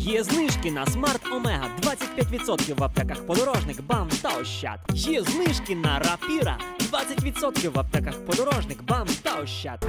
Є знижки на Смарт Омега 25% в аптеках Подорожник, БАМ та Ощад. Є знижки на Рапіра 20% в аптеках Подорожник, БАМ та Ощад.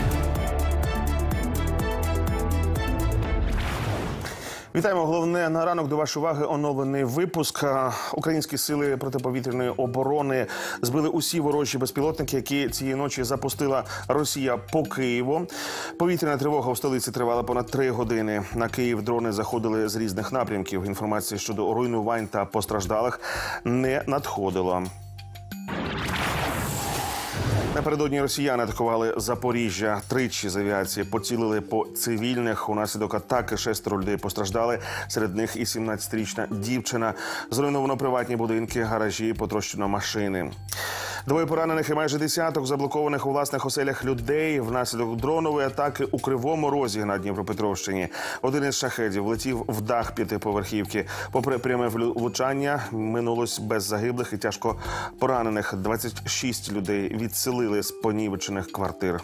Вітаємо. Головне на ранок до вашої уваги оновлений випуск. Українські сили протиповітряної оборони збили усі ворожі безпілотники, які цієї ночі запустила Росія по Києву. Повітряна тривога в столиці тривала понад 3 години. На Київ дрони заходили з різних напрямків. Інформації щодо руйнувань та постраждалих не надходило. Напередодні росіяни атакували Запоріжжя. Тричі з авіації поцілили по цивільних. Унаслідок атаки 6 людей постраждали. Серед них і 17-річна дівчина. Зруйновано приватні будинки, гаражі, потрощено машини. 2 поранених і майже десяток заблокованих у власних оселях людей внаслідок дронової атаки у Кривому Розі на Дніпропетровщині. Один із шахедів влетів в дах 5-поверхівки. Попри пряме влучання, минулось без загиблих і тяжко поранених. 26 людей відселили з понівечених квартир.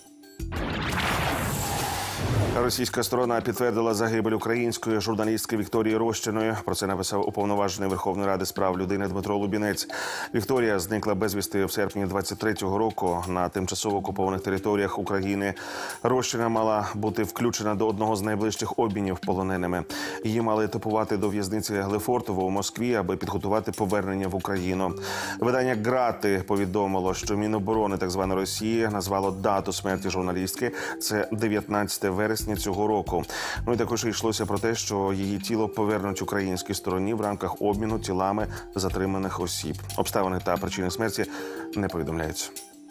Російська сторона підтвердила загибель української журналістки Вікторії Рощиної. Про це написав уповноважений Верховної Ради з прав людини Дмитро Лубінець. Вікторія зникла безвісти в серпні 23-го року на тимчасово окупованих територіях України. Рощина мала бути включена до одного з найближчих обмінів полоненими. Її мали етапувати до в'язниці Лефортово у Москві, аби підготувати повернення в Україну. Видання «Грати» повідомило, що Міноборони так званої Росії назвало дату смерті журналістки. Це 19 вересня цього року. Ну і також йшлося про те, що її тіло повернуть українській стороні в рамках обміну тілами затриманих осіб. Обставини та причини смерті не повідомляються.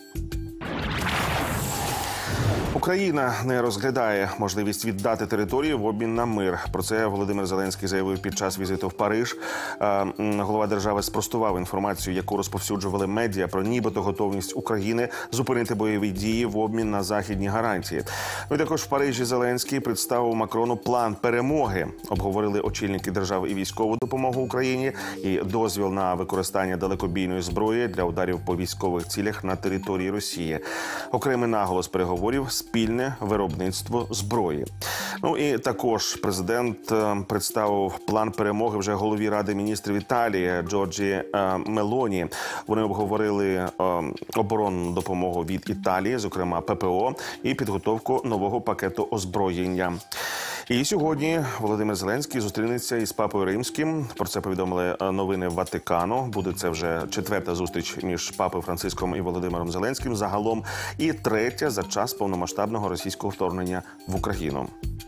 Україна не розглядає можливість віддати територію в обмін на мир. Про це Володимир Зеленський заявив під час візиту в Париж. Голова держави спростував інформацію, яку розповсюджували медіа про нібито готовність України зупинити бойові дії в обмін на західні гарантії. Ну і також в Парижі Зеленський представив Макрону план перемоги. Обговорили очільники держав і військову допомогу Україні, і дозвіл на використання далекобійної зброї для ударів по військових цілях на території Росії. Окремий наголос переговорів – спільне виробництво зброї. Ну і також президент представив план перемоги вже голові Ради міністрів Італії Джорджі Мелоні. Вони обговорили оборонну допомогу від Італії, зокрема ППО, і підготовку нового пакету озброєння. І сьогодні Володимир Зеленський зустрінеться із Папою Римським. Про це повідомили новини Ватикану. Буде це вже 4-та зустріч між Папою Франциском і Володимиром Зеленським загалом. І 3-я за час повномасштабного російського вторгнення в Україну.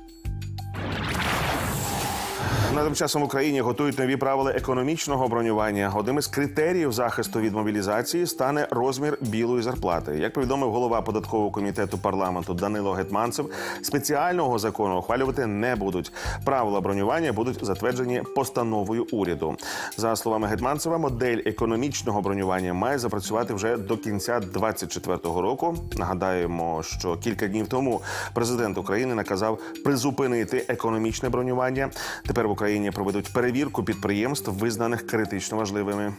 Тим часом в Україні готують нові правила економічного бронювання. Одним із критеріїв захисту від мобілізації стане розмір білої зарплати. Як повідомив голова податкового комітету парламенту Данило Гетманцев, спеціального закону ухвалювати не будуть. Правила бронювання будуть затверджені постановою уряду. За словами Гетманцева, модель економічного бронювання має запрацювати вже до кінця 2024 року. Нагадаємо, що кілька днів тому президент України наказав призупинити економічне бронювання. Тепер в Україні проведуть перевірку підприємств, визнаних критично важливими.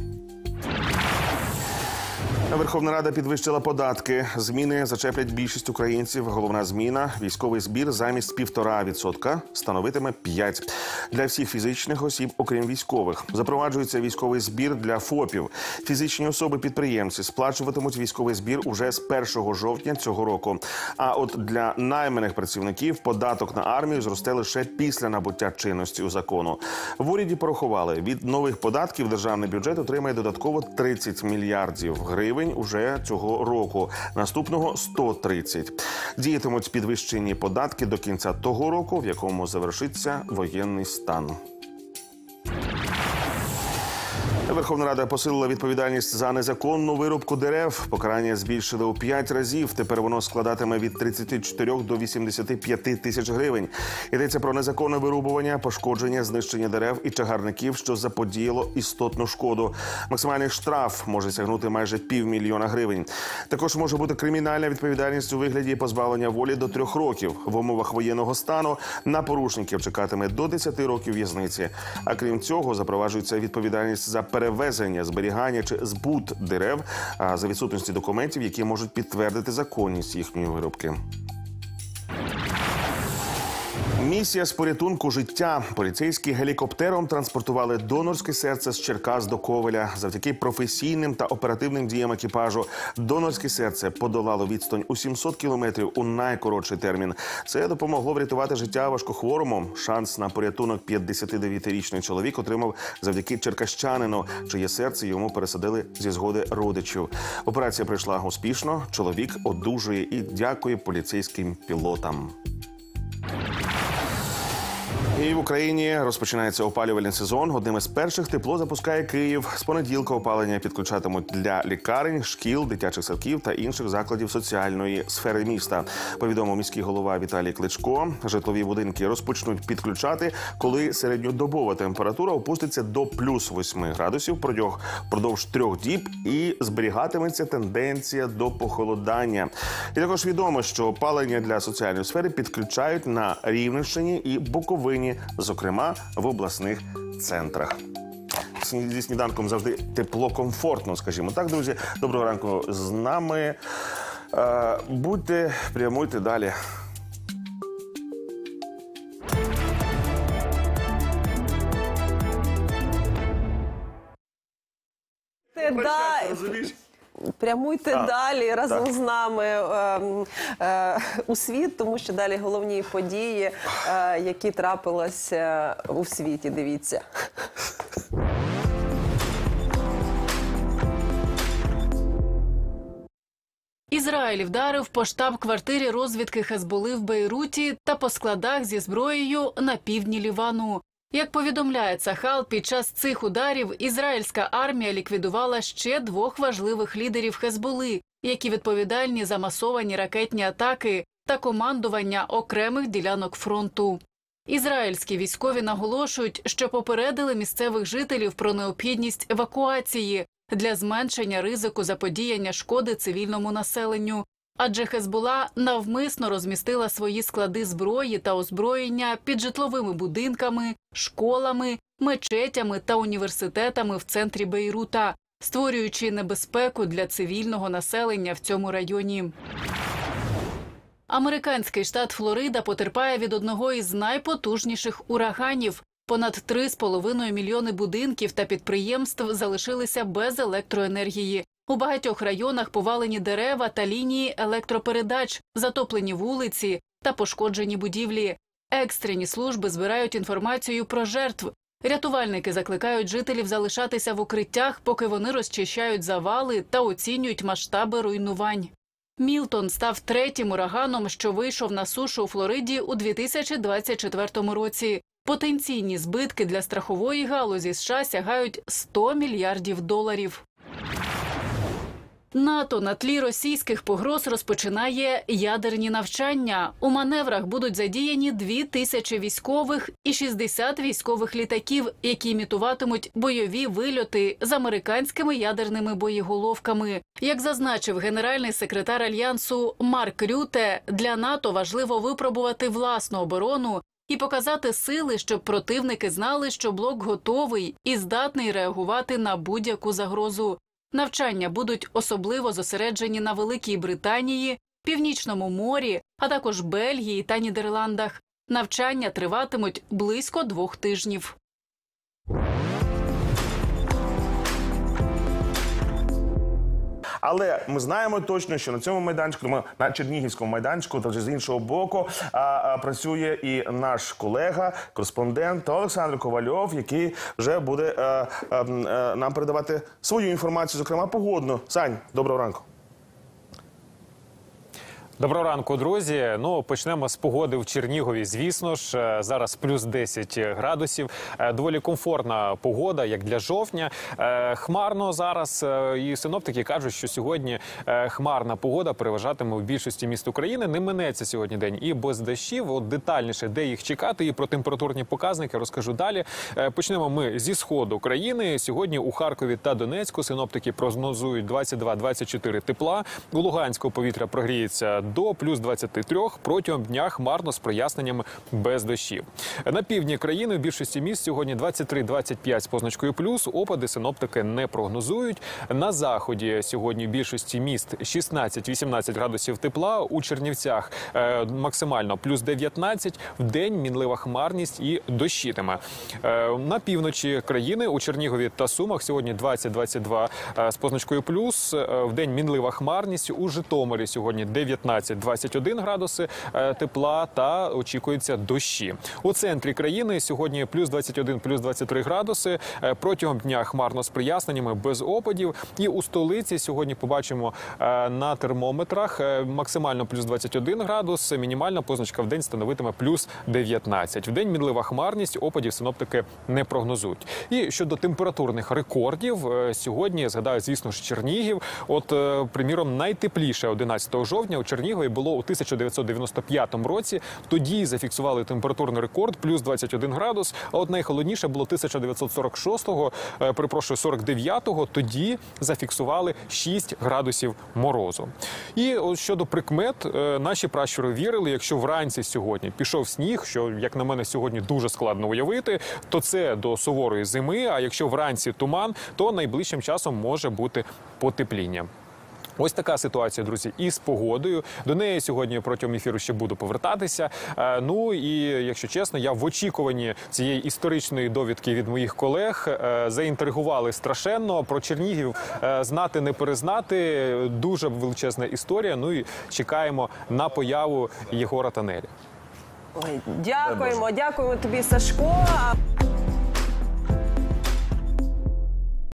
Верховна Рада підвищила податки. Зміни зачеплять більшість українців. Головна зміна – військовий збір замість 1,5% становитиме 5%. Для всіх фізичних осіб, окрім військових. Запроваджується військовий збір для ФОПів. Фізичні особи-підприємці сплачуватимуть військовий збір уже з 1 жовтня цього року. А от для найманих працівників податок на армію зросте лише після набуття чинності у закону. В уряді порахували, від нових податків державний бюджет отримає додатково 30 мільярдів гривень уже цього року. Наступного – 130. Діятимуть підвищені податки до кінця того року, в якому завершиться воєнний стан. Верховна Рада посилила відповідальність за незаконну вирубку дерев. Покарання збільшили у 5 разів. Тепер воно складатиме від 34 до 85 тисяч гривень. Йдеться про незаконне вирубування, пошкодження, знищення дерев і чагарників, що заподіяло істотну шкоду. Максимальний штраф може сягнути майже 500 000 гривень. Також може бути кримінальна відповідальність у вигляді позбавлення волі до 3 років. В умовах воєнного стану на порушників чекатиме до 10 років в'язниці. А крім цього, запроваджується відповідальність за перевезення, зберігання чи збут дерев за відсутності документів, які можуть підтвердити законність їхньої вирубки. Місія з порятунку життя. Поліцейські гелікоптером транспортували донорське серце з Черкас до Ковеля. Завдяки професійним та оперативним діям екіпажу донорське серце подолало відстань у 700 кілометрів у найкоротший термін. Це допомогло врятувати життя важкохворому. Шанс на порятунок 59-річний чоловік отримав завдяки черкащанину, чиє серце йому пересадили зі згоди родичів. Операція пройшла успішно. Чоловік одужує і дякує поліцейським пілотам. І в Україні розпочинається опалювальний сезон. Одним із перших тепло запускає Київ. З понеділка опалення підключатимуть для лікарень, шкіл, дитячих садків та інших закладів соціальної сфери міста. Повідомив міський голова Віталій Кличко. Житлові будинки розпочнуть підключати, коли середньодобова температура опуститься до плюс 8 градусів впродовж 3 діб і зберігатиметься тенденція до похолодання. І також відомо, що опалення для соціальної сфери підключають на Рівненщині і Буковині, зокрема в обласних центрах. Зі сніданком завжди тепло, комфортно, скажімо так, друзі. Доброго ранку з нами. Будьте, прямуйте далі. Прямуйте далі разом з нами у світ, тому що далі головні події, які трапилися у світі. Дивіться. Ізраїль вдарив по штаб-квартирі розвідки Хезболи в Бейруті та по складах зі зброєю на півдні Лівану. Як повідомляє Цахал, під час цих ударів ізраїльська армія ліквідувала ще 2 важливих лідерів Хезболи, які відповідальні за масовані ракетні атаки та командування окремих ділянок фронту. Ізраїльські військові наголошують, що попередили місцевих жителів про необхідність евакуації для зменшення ризику заподіяння шкоди цивільному населенню. Адже Хезбола навмисно розмістила свої склади зброї та озброєння під житловими будинками, школами, мечетями та університетами в центрі Бейрута, створюючи небезпеку для цивільного населення в цьому районі. Американський штат Флорида потерпає від одного із найпотужніших ураганів. Понад 3,5 мільйони будинків та підприємств залишилися без електроенергії. У багатьох районах повалені дерева та лінії електропередач, затоплені вулиці та пошкоджені будівлі. Екстрені служби збирають інформацію про жертв. Рятувальники закликають жителів залишатися в укриттях, поки вони розчищають завали та оцінюють масштаби руйнувань. Мілтон став 3-м ураганом, що вийшов на сушу у Флориді у 2024 році. Потенційні збитки для страхової галузі США сягають $100 мільярдів. НАТО на тлі російських погроз розпочинає ядерні навчання. У маневрах будуть задіяні 2000 військових і 60 військових літаків, які імітуватимуть бойові вильоти з американськими ядерними боєголовками. Як зазначив генеральний секретар Альянсу Марк Рюте, для НАТО важливо випробувати власну оборону і показати сили, щоб противники знали, що блок готовий і здатний реагувати на будь-яку загрозу. Навчання будуть особливо зосереджені на Великій Британії, Північному морі, а також Бельгії та Нідерландах. Навчання триватимуть близько 2 тижнів. Але ми знаємо точно, що на цьому майданчику, на Чернігівському майданчику, та вже з іншого боку, працює і наш колега, кореспондент Олександр Ковальов, який вже буде нам передавати свою інформацію, зокрема погодну. Сань, доброго ранку. Доброго ранку, друзі. Ну, почнемо з погоди в Чернігові. Звісно ж, зараз плюс 10 градусів. Доволі комфортна погода, як для жовтня. Хмарно зараз. І синоптики кажуть, що сьогодні хмарна погода переважатиме в більшості міст України. Не минеться сьогодні день і без дощів. От детальніше, де їх чекати, і про температурні показники розкажу далі. Почнемо ми зі сходу країни. Сьогодні у Харкові та Донецьку синоптики прогнозують 22-24 тепла. У Луганську повітря прогріється до плюс 23 протягом дня хмарно з проясненнями без дощів. На півдні країни в більшості міст сьогодні 23-25 з позначкою плюс. Опади синоптики не прогнозують. На заході сьогодні в більшості міст 16-18 градусів тепла. У Чернівцях максимально плюс 19. В день мінлива хмарність і дощитиме. На півночі країни у Чернігові та Сумах сьогодні 20-22 з позначкою плюс. В день мінлива хмарність. У Житомирі сьогодні 19-21 градуси тепла та очікуються дощі. У центрі країни сьогодні плюс 21, плюс 23 градуси. Протягом дня хмарно з проясненнями без опадів. І у столиці сьогодні побачимо на термометрах максимально плюс 21 градус, мінімальна позначка в день становитиме плюс 19. В день мінлива хмарність, опадів синоптики не прогнозують. І щодо температурних рекордів, сьогодні, згадаю, звісно ж, Чернігів. От, приміром, найтепліше 11 жовтня у Чернігові було у 1995 році. Тоді зафіксували температурний рекорд плюс 21 градус, а от найхолодніше було 1946-го, перепрошую, 49-го, тоді зафіксували 6 градусів морозу. І от щодо прикмет, наші пращури вірили, якщо вранці сьогодні пішов сніг, що, як на мене, сьогодні дуже складно уявити, то це до суворої зими, а якщо вранці туман, то найближчим часом може бути потепління. Ось така ситуація, друзі, із погодою. До неї сьогодні протягом ефіру ще буду повертатися. Ну і, якщо чесно, я в очікуванні цієї історичної довідки від моїх колег. Заінтригували страшенно. Про Чернігів знати не перезнати. Дуже величезна історія. Ну і чекаємо на появу Єгора та Нелі. Ой, дякуємо тобі, Сашко.